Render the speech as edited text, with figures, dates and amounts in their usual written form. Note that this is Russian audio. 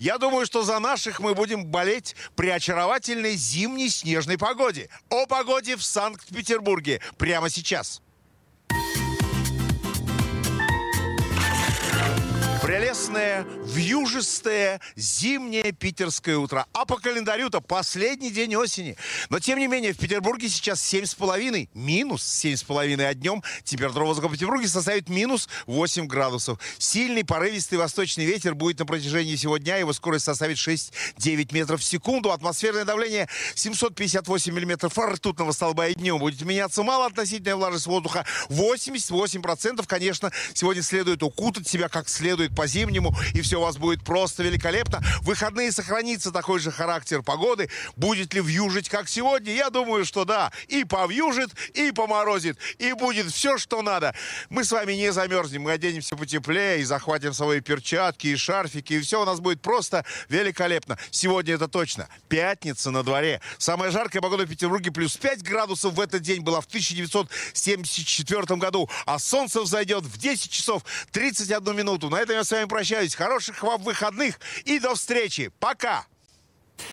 Я думаю, что за наших мы будем болеть при очаровательной зимней снежной погоде. О погоде в Санкт-Петербурге прямо сейчас. Прелестное, вьюжистое, зимнее питерское утро. А по календарю-то последний день осени. Но, тем не менее, в Петербурге сейчас 7,5, минус 7,5, а днем температура воздуха в Петербурге составит минус 8 градусов. Сильный порывистый восточный ветер будет на протяжении всего дня. Его скорость составит 6-9 метров в секунду. Атмосферное давление 758 миллиметров ртутного столба, и днем будет меняться мало. Относительная влажность воздуха 88%. Конечно, сегодня следует укутать себя как следует по-зимнему, и все у вас будет просто великолепно. В выходные сохранится такой же характер погоды. Будет ли вьюжить, как сегодня? Я думаю, что да. И повьюжит, и поморозит, и будет все, что надо. Мы с вами не замерзнем, мы оденемся потеплее и захватим свои перчатки и шарфики, и все у нас будет просто великолепно. Сегодня это точно. Пятница на дворе. Самая жаркая погода в Петербурге плюс 5 градусов в этот день была в 1974 году, а солнце взойдет в 10 часов 31 минуту. На этом я с вами прощаюсь. Хороших вам выходных и до встречи. Пока!